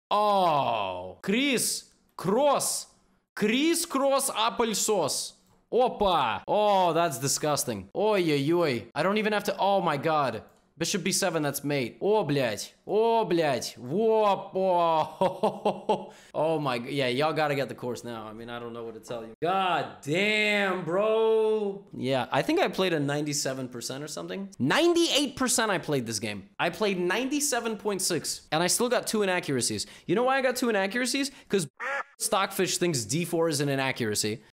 Oh, crisscross applesauce. Opa. Oh, that's disgusting. Oi, oi, oi. I don't even have to. Oh my god. Bishop b7, that's mate. Oh, блядь. Oh, блядь. Whoop. Oh. Oh my. Yeah, y'all gotta get the course now. I mean, I don't know what to tell you. God damn, bro. Yeah, I think I played a 97% or something. 98% I played this game. I played 97.6. And I still got 2 inaccuracies. You know why I got 2 inaccuracies? Because Stockfish thinks d4 is an inaccuracy.